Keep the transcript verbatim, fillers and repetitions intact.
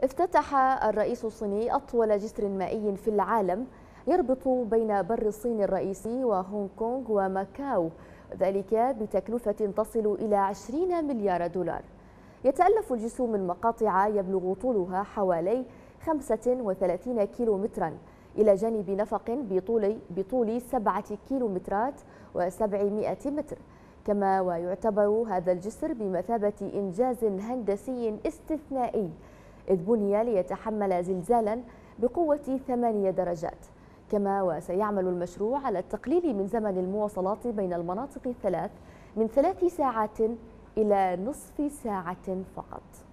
افتتح الرئيس الصيني أطول جسر مائي في العالم يربط بين بر الصين الرئيسي وهونغ كونغ وماكاو، ذلك بتكلفة تصل إلى عشرين مليار دولار. يتألف الجسر من مقاطع يبلغ طولها حوالي خمسة وثلاثين كيلومترا إلى جانب نفق بطول بطول سبعة كيلومترات وسبعمائة متر. كما ويعتبر هذا الجسر بمثابة إنجاز هندسي استثنائي، إذ بني ليتحمل زلزالا بقوة ثمانية درجات. كما وسيعمل المشروع على التقليل من زمن المواصلات بين المناطق الثلاث من ثلاث ساعات إلى نصف ساعة فقط.